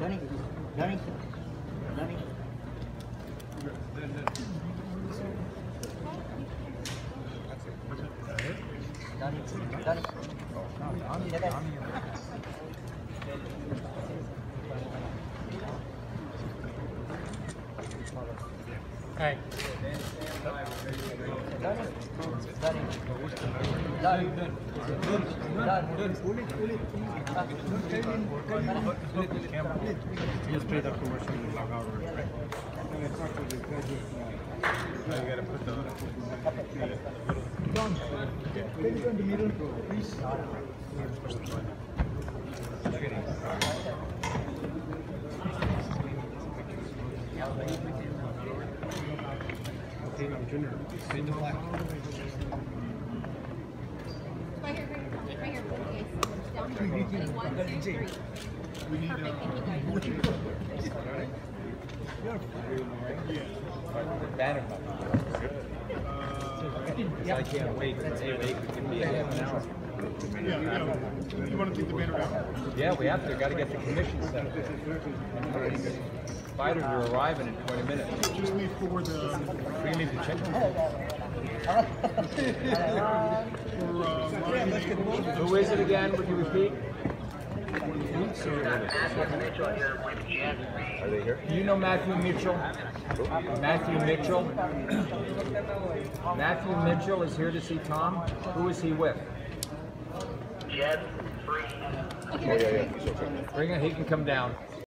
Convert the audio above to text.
Johnny, Johnny, Johnny. Johnny, Johnny. Hey. Just play that commercial and log out, right? You gotta put the John, can you go in the middle, please? Okay, now Junior, stay in the black. Right here. Down here. 1, 2, 3. We need Perfect. Thank you guys. Banner. I can't wait. It could be a half an hour. Yeah, you want to take the banner down? Yeah, we have to. Got to get the commission set. Fighters are arriving in 20 minutes. Just leave for the We need the chicken. Who is it again? Would you repeat? Are they here? Do you know Matthew Mitchell? Matthew Mitchell? Matthew Mitchell is here to see Tom. Who is he with? Okay, Bring it. He can come down.